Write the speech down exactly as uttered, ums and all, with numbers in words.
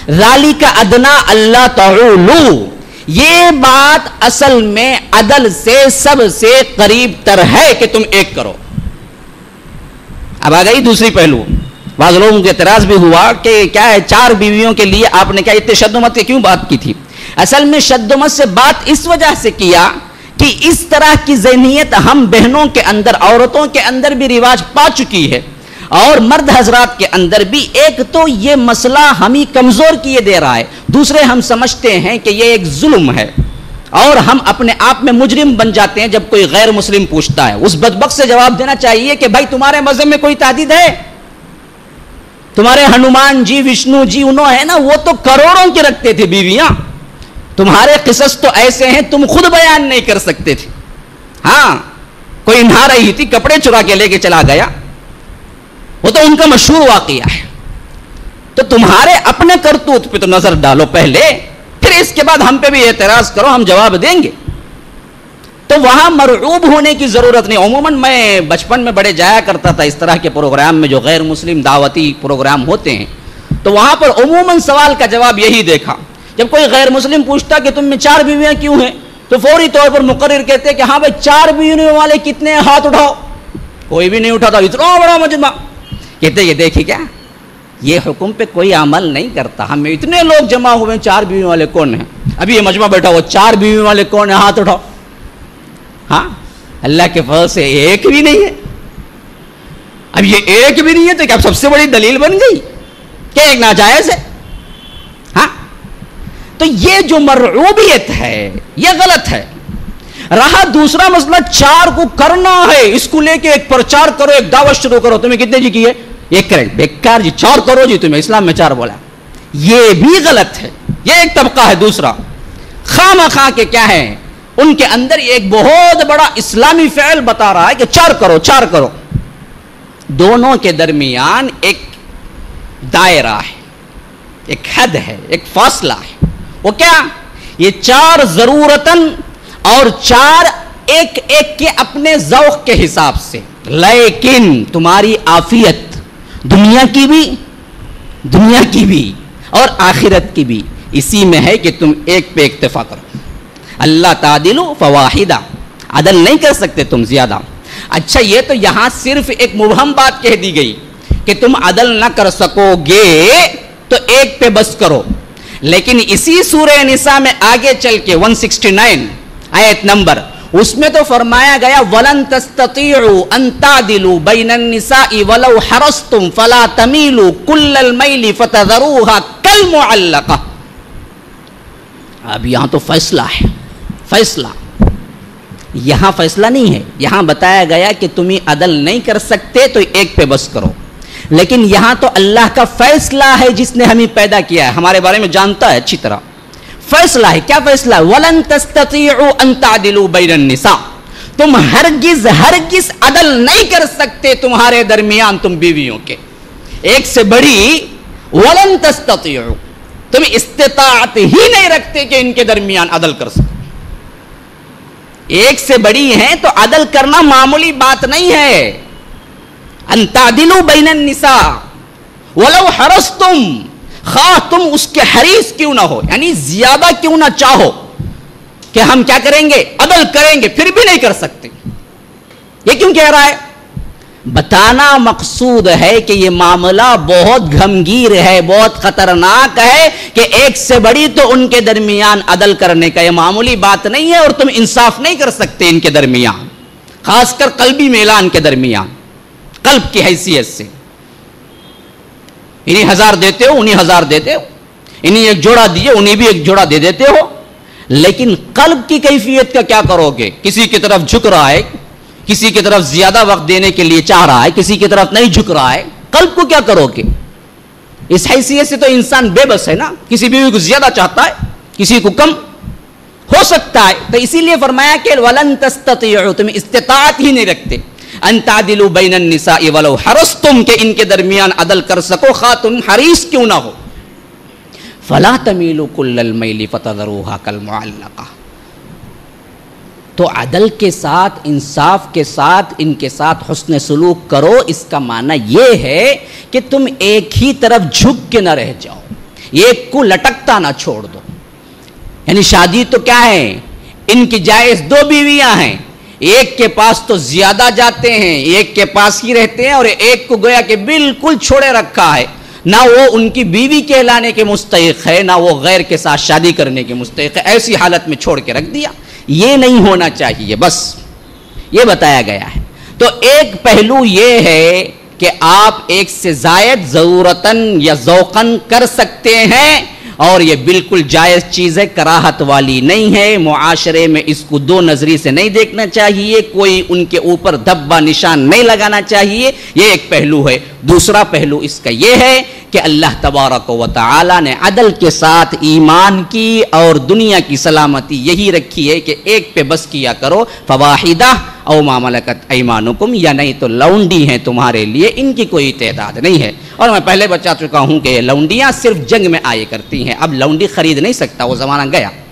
ذالک ادنا اللہ تعولو، یہ بات اصل میں عدل سے سب سے قریب تر ہے کہ تم ایک کرو. اب آ گئی دوسری پہلو. بعض لوگوں کے اعتراض بھی ہوا کہ کیا ہے چار بیویوں کے لیے آپ نے کیا اتنے شد و مت کی کیوں بات کی تھی؟ اصل میں شد و مت سے بات اس وجہ سے کیا کہ اس طرح کی ذہنیت ہم بہنوں کے اندر، عورتوں کے اندر بھی رواج پا چکی ہے، اور مرد حضرات کے اندر بھی. ایک تو یہ مسئلہ ہمیں کمزور کیے دے رہا ہے، دوسرے ہم سمجھتے ہیں کہ یہ ایک ظلم ہے، اور ہم اپنے آپ میں مجرم بن جاتے ہیں جب کوئی غیر مسلم پوچھتا ہے. اس بدبخت سے جواب دینا چاہیے کہ بھائی تمہارے مذہب میں کوئی تعدید ہے؟ تمہارے ہنومان جی، وشنو جی، انہوں ہے نا، وہ تو کروڑوں کے رکھتے تھے بیویاں. تمہارے قصص تو ایسے ہیں تم خود بیان نہیں کر سکتے تھے. ہاں کوئی نہا رہی تھی، کپڑے چرا کے لے کے چلا گیا، وہ تو ان کا مشہور واقعہ ہے. تو تمہارے اپنے کرتوت پہ تو نظر ڈالو پہلے، پھر اس کے بعد ہم پہ بھی اعتراض کرو، ہم جواب دیں گے. تو وہاں مرعوب ہونے کی ضرورت نہیں. عموماً میں بچپن میں بڑے جایا کرتا تھا اس طرح کے پروگرام میں جو غیر مسلم دعوتی پروگرام ہوتے ہیں، تو وہاں پر عموماً سوال کا جواب یہی دیکھا. جب کوئی غیر مسلم پوچھتا کہ تم میں چار بیویاں کیوں ہیں، تو فوری طور پر مقرر کہتے کہ ہاں بھائی چار بیویوں والے کتنے ہیں، ہاتھ اٹھاؤ. کوئی بھی نہیں اٹھاتا. اتنا بڑا مجمع. کہتے یہ دیکھیں کیا یہ حکم پہ کوئی عمل نہیں کرتا، ہم میں اتنے لوگ جمع ہوئے ہیں، چار بیویوں والے کون ہیں؟ ابھی یہ مجمع بیٹھا ہوا، چار بیویوں والے کون ہیں؟ ہاتھ اٹھاؤ. ہاں اللہ کے فضل سے ایک بھی نہیں ہے. اب یہ ایک بھی نہیں ہے تو کیا سب سے بڑی دلیل بن گئی کہ ایک ناجائز ہے؟ ہاں تو یہ جو مرعوبیت ہے یہ غلط ہے. رہا دوسرا مسئلہ، چار کو کرنا ہے، اس کو لے کے ایک پرچار کرو، ایک دعوت شروع کرو. تمہیں کتنے جی کی ہے؟ ایک کریں. بیکار جی، چار کرو جی، تمہیں اسلام میں چار بولا. یہ بھی غلط ہے. یہ ایک طبقہ ہے. دوسرا خواہ مخواہ کے کیا ہے، ان کے اندر ایک بہت بڑا اسلامی فعل بتا رہا ہے کہ چار کرو چار کرو. دونوں کے درمیان ایک دائرہ ہے، ایک حد ہے، ایک فاصلہ ہے. وہ کیا؟ یہ چار ضرورتاً اور چار ایک ایک کے اپنے ذوق کے حساب سے، لیکن تمہاری عافیت دنیا کی بھی دنیا کی بھی اور آخرت کی بھی اسی میں ہے کہ تم ایک پہ اکتفا کرو. اللہ تعدلوا فواحدہ، عدل نہیں کر سکتے تم زیادہ. اچھا یہ تو یہاں صرف ایک مبہم بات کہہ دی گئی کہ تم عدل نہ کر سکو گے تو ایک پہ بس کرو. لیکن اسی سورہ نساء میں آگے چل کے ایک سو اناسی آیت نمبر، اس میں تو فرمایا گیا وَلَن تَسْتَطِيعُوا أَن تَعْدِلُوا بَيْنَ النِّسَاءِ وَلَوْ حَرَصْتُمْ فَلَا تَمِيلُوا كُلَّ الْمَيْلِ فَتَذَرُوهَا كَالْمُعَلَّقَةِ. اب یہاں تو فیصلہ ہے. فیصلہ یہاں فیصلہ نہیں ہے. یہاں بتایا گیا کہ تمہیں عدل نہیں کر سکتے تو ایک پہ بس کرو. لیکن یہاں تو اللہ کا فیصلہ ہے جس نے ہمیں پیدا کیا ہے، ہمارے بارے میں جانتا ہے اچھی طرح. فیصلہ ہے. کیا فیصلہ؟ وَلَن تَسْتَطِيعُوا أَن تَعْدِلُوا بَيْنَ النِّسَاءِ. تم ہرگز ہرگز عدل نہیں کر سکتے تمہارے درمیان تم بیویوں کے. ایک سے بڑی وَلَن تَسْتَطِيعُوا، تم استطاعت ہی نہیں رکھتے کہ ان کے درمیان عدل کر سکو. ایک سے بڑی ہیں تو عدل کرنا معمولی بات نہیں ہے. ان تعدلوا بین النساء ولو حرصتم، خواہ تم اس کے حریص کیوں نہ ہو، یعنی زیادہ کیوں نہ چاہو کہ ہم کیا کریں گے، عدل کریں گے، پھر بھی نہیں کر سکتے. یہ کیوں کہہ رہا ہے؟ بتانا مقصود ہے کہ یہ معاملہ بہت گھمگیر ہے، بہت خطرناک ہے کہ ایک سے بڑی تو ان کے درمیان عدل کرنے کا یہ معمولی بات نہیں ہے، اور تم انصاف نہیں کر سکتے ان کے درمیان، خاص کر قلبی میلان کے درمیان، قلب کی حیثیت سے. انہیں ہزار دیتے ہو، انہیں ہزار دیتے ہو، انہیں ایک جوڑا دیے، انہیں بھی ایک جوڑا دے دیتے ہو، لیکن قلب کی کیفیت کا کیا کرو گے؟ کسی کی طرف جھک رہا ہے، کسی کی طرف زیادہ وقت دینے کے لیے چاہ رہا ہے، کسی کی طرف نہیں جھک رہا ہے. قلب کو کیا کرو گے؟ اس حیثیت سے تو انسان بے بس ہے نا. کسی بیوی کو زیادہ چاہتا ہے، کسی کو کم ہو سکتا ہے. تو اسی لیے فرمایا کہ وَلَن تَسْتَطِيعُوا، تم استطاعت ہی نہیں رکھتے. ان تعدلوا بین النساء ولو حرصتم، کہ ان کے درمیان عدل کر سکو خواہ تم حریص کیوں نہ ہو. فلا تمیلوا کل المیل فتذروها کالمعلقہ. تو عدل کے ساتھ، انصاف کے ساتھ، ان کے ساتھ حسن سلوک کرو. اس کا معنی یہ ہے کہ تم ایک ہی طرف جھک کے نہ رہ جاؤ، ایک کو لٹکتا نہ چھوڑ دو. یعنی شادی تو کیا ہے، ان کی جائز دو بیویاں ہیں، ایک کے پاس تو زیادہ جاتے ہیں، ایک کے پاس ہی رہتے ہیں، اور ایک کو گویا کہ بالکل چھوڑے رکھا ہے، نہ وہ ان کی بیوی کہلانے کے مستحق ہے، نہ وہ غیر کے ساتھ شادی کرنے کے مستحق ہے، ایسی حالت میں چھوڑ کے رکھ دیا. یہ نہیں ہونا چاہیے، بس یہ بتایا گیا ہے. تو ایک پہلو یہ ہے کہ آپ ایک سے زائد ضرورتاً یا ذوقاً کر سکتے ہیں، اور یہ بالکل جائز چیز ہے، کراہت والی نہیں ہے. معاشرے میں اس کو دو نظری سے نہیں دیکھنا چاہیے، کوئی ان کے اوپر دھبا نشان نہیں لگانا چاہیے. یہ ایک پہلو ہے. دوسرا پہلو اس کا یہ ہے کہ اللہ تبارک و تعالی نے عدل کے ساتھ ایمان کی اور دنیا کی سلامتی یہی رکھی ہے کہ ایک پہ بس کیا کرو، فواحدہ او ما ملکت ایمانکم، یا نہیں تو لونڈی ہیں تمہارے لیے، ان کی کوئی تعداد نہیں ہے. اور میں پہلے بتا چکا ہوں کہ لونڈیاں صرف جنگ میں آئے کرتی ہیں، اب لونڈی خرید نہیں سکتا، وہ زمانہ گیا.